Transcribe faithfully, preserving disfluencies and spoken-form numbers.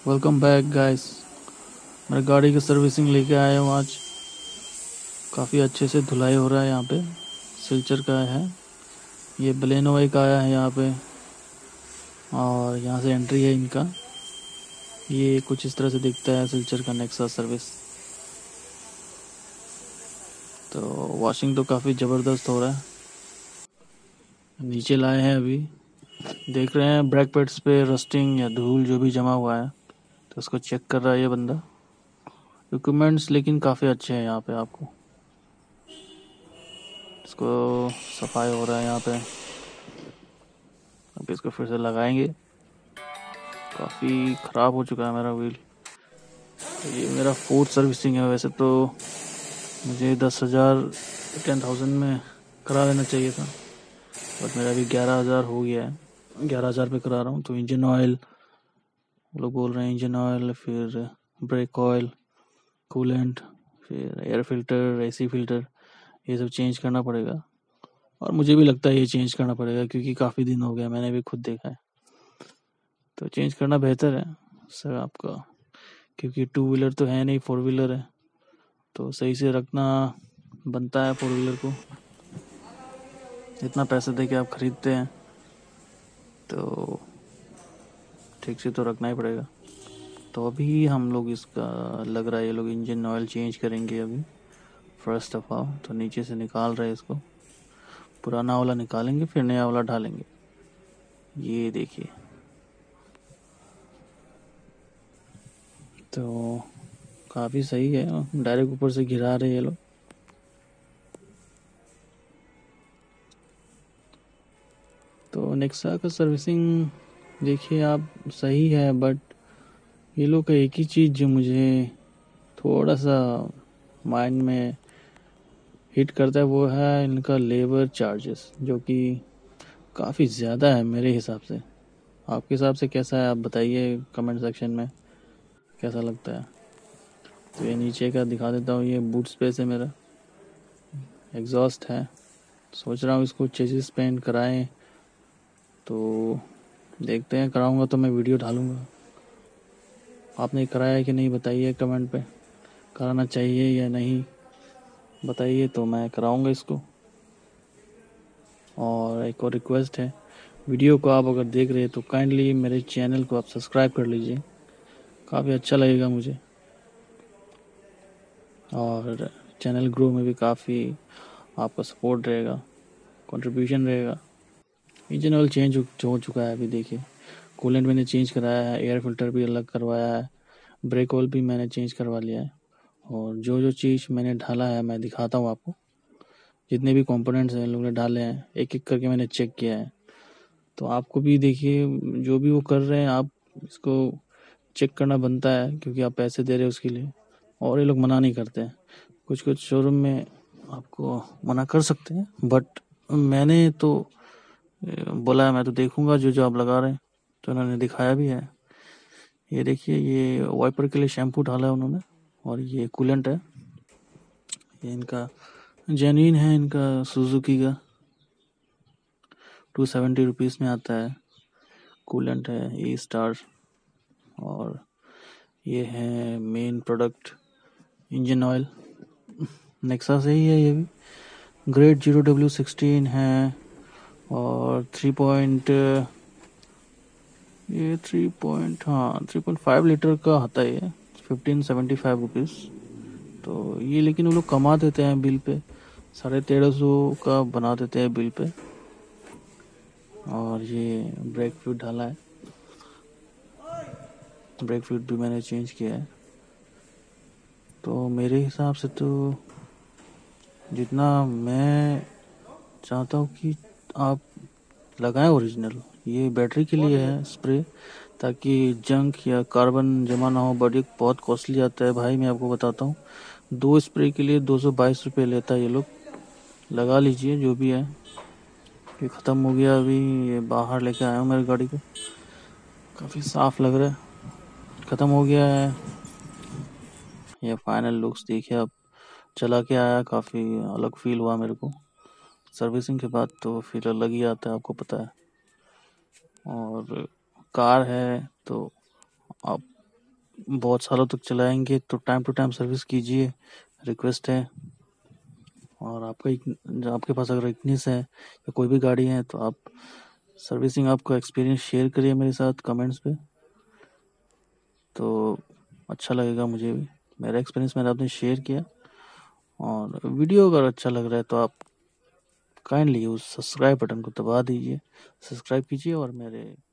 Welcome back guys. मेरे गाड़ी की सर्विसिंग लेके आया हूँ आज। काफ़ी अच्छे से धुलाई हो रहा है यहाँ पे। सिल्चर का है ये, बलेनो एक आया है यहाँ पे और यहाँ से एंट्री है इनका। ये कुछ इस तरह से दिखता है सिल्चर का नेक्सा सर्विस। तो वॉशिंग तो काफ़ी ज़बरदस्त हो रहा है। नीचे लाए हैं अभी, देख रहे हैं ब्रेक पैड्स पे रस्टिंग या धूल जो भी जमा हुआ है तो उसको चेक कर रहा है ये बंदा। इक्विपमेंट्स लेकिन काफ़ी अच्छे हैं यहाँ पे। आपको इसको सफाई हो रहा है यहाँ पे। अब इसको फिर से लगाएंगे। काफ़ी ख़राब हो चुका है मेरा व्हील। तो ये मेरा फोर्थ सर्विसिंग है। वैसे तो मुझे दस हज़ार टेन थाउजेंड में करा लेना चाहिए था, बट मेरा अभी ग्यारह हज़ार हो गया है। ग्यारह हज़ार पे करा रहा हूँ। तो इंजन ऑयल, वो लोग बोल रहे हैं इंजन ऑयल, फिर ब्रेक ऑयल, कूलेंट, फिर एयर फिल्टर, एसी फिल्टर, ये सब चेंज करना पड़ेगा। और मुझे भी लगता है ये चेंज करना पड़ेगा क्योंकि काफ़ी दिन हो गया, मैंने भी खुद देखा है। तो चेंज करना बेहतर है सर आपका, क्योंकि टू व्हीलर तो है नहीं, फोर व्हीलर है। तो सही से रखना बनता है फोर व्हीलर को। इतना पैसे दे के आप ख़रीदते हैं तो ठीक से तो रखना ही पड़ेगा। तो अभी हम लोग इसका लग रहा है ये लोग इंजन ऑयल चेंज करेंगे अभी फर्स्ट ऑफ ऑल। तो नीचे से निकाल रहे हैं इसको, पुराना वाला निकालेंगे फिर नया वाला डालेंगे। ये देखिए, तो काफ़ी सही है। डायरेक्ट ऊपर से गिरा रहे हैं ये लोग। तो नेक्सा का सर्विसिंग देखिए आप, सही है, बट ये लोग का एक ही चीज़ जो मुझे थोड़ा सा माइंड में हिट करता है वो है इनका लेबर चार्जेस, जो कि काफ़ी ज़्यादा है मेरे हिसाब से। आपके हिसाब से कैसा है आप बताइए कमेंट सेक्शन में, कैसा लगता है। तो ये नीचे का दिखा देता हूँ, ये बूट स्पेस है मेरा, एग्जॉस्ट है। सोच रहा हूँ इसको चेसिस पेंट कराएं, तो देखते हैं। कराऊंगा तो मैं वीडियो डालूंगा। आपने कराया कि नहीं बताइए कमेंट पे, कराना चाहिए या नहीं बताइए, तो मैं कराऊंगा इसको। और एक और रिक्वेस्ट है, वीडियो को आप अगर देख रहे हैं तो काइंडली मेरे चैनल को आप सब्सक्राइब कर लीजिए, काफ़ी अच्छा लगेगा मुझे। और चैनल ग्रो में भी काफ़ी आपका सपोर्ट रहेगा, कंट्रीब्यूशन रहेगा। इंजन ऑयल चेंज हो चुका है अभी देखिए, कूलेंट मैंने चेंज कराया है, एयर फिल्टर भी अलग करवाया है, ब्रेक ऑयल भी मैंने चेंज करवा लिया है। और जो जो चीज़ मैंने डाला है मैं दिखाता हूँ आपको। जितने भी कंपोनेंट्स हैं लोगों ने डाले हैं, एक एक करके मैंने चेक किया है। तो आपको भी देखिए, जो भी वो कर रहे हैं आप इसको चेक करना बनता है, क्योंकि आप पैसे दे रहे हो उसके लिए। और ये लोग मना नहीं करते हैं। कुछ कुछ शोरूम में आपको मना कर सकते हैं, बट मैंने तो बोला है मैं तो देखूंगा जो जो आप लगा रहे हैं। तो उन्होंने दिखाया भी है। ये देखिए, ये वाइपर के लिए शैम्पू डाला है उन्होंने, और ये कूलेंट है। ये इनका जेन्युइन है, इनका सुजुकी का टू सेवेंटी रुपीज़ में आता है। कूलेंट है ए स्टार, और ये है main product engine oil, Nexa से ही है। ये भी ग्रेड जीरो डब्ल्यू सिक्सटीन है, और थ्री पॉइंट ये थ्री पॉइंट हाँ थ्री पॉइंट फाइव लीटर का आता है ये, फिफ्टीन सेवेंटी फाइव रुपीज़। तो ये लेकिन वो लोग कमा देते हैं बिल पे, साढ़े तेरह सौ का बना देते हैं बिल पे। और ये ब्रेक फ्लूइड डाला है, ब्रेक फ्लूइड भी मैंने चेंज किया है। तो मेरे हिसाब से तो जितना मैं चाहता हूँ कि आप लगाएं ओरिजिनल। ये बैटरी के लिए है स्प्रे, ताकि जंक या कार्बन जमा ना हो। बट ये बहुत कॉस्टली आता है भाई, मैं आपको बताता हूँ। दो स्प्रे के लिए दो सौ बाईस रुपये लेता है ये लोग। लगा लीजिए जो भी है। ये ख़त्म हो गया अभी, ये बाहर लेके आया हूँ मेरी गाड़ी को, काफ़ी साफ लग रहा है। ख़त्म हो गया है। ये फाइनल लुक्स देखिए आप। चला के आया, काफ़ी अलग फील हुआ मेरे को। सर्विसिंग के बाद तो फिर अलग ही आता है, आपको पता है। और कार है तो आप बहुत सालों तक चलाएंगे तो टाइम टू टाइम सर्विस कीजिए, रिक्वेस्ट है। और आपका एक आपके पास अगर इग्निस है या कोई भी गाड़ी है तो आप सर्विसिंग आपका एक्सपीरियंस शेयर करिए मेरे साथ कमेंट्स पे, तो अच्छा लगेगा मुझे भी। मेरा एक्सपीरियंस मैंने आपने शेयर किया। और वीडियो अगर अच्छा लग रहा है तो आप काइंडली उस सब्सक्राइब बटन को दबा दीजिए, सब्सक्राइब कीजिए और मेरे